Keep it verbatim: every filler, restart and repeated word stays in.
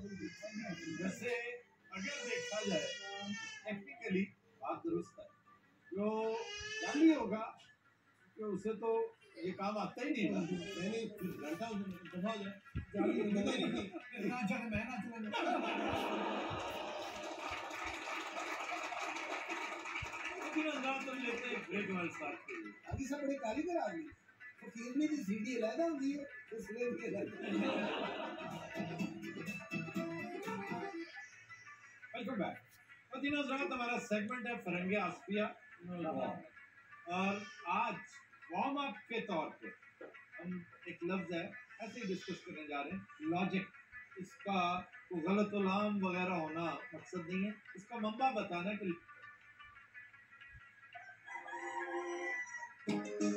वैसे अगर देखा जाए टेक्निकली बात दुरुस्त है, जो जाली होगा कि उसे तो ये काम आता ही नहीं है। मैंने घंटा दफा हो जाए जाली ना चले मैं ना चले तो लेते हैं ब्रेक वाले साथ के लिए आगे सब बड़े कारीगर आदमी तो फिल्मी की सीडी अलग होती है तो स्लेव की अलग। Welcome back. मदीना ज़रात हमारा सेगमेंट है फरंगे आसपिया और आज वार्म अप के तौर पे हम एक लफ्ज है ऐसे ही डिस्कस करने जा रहे हैं, लॉजिक। इसका कोई गलत उलाम वगैरह होना मकसद नहीं है, इसका मम्बा बताना कि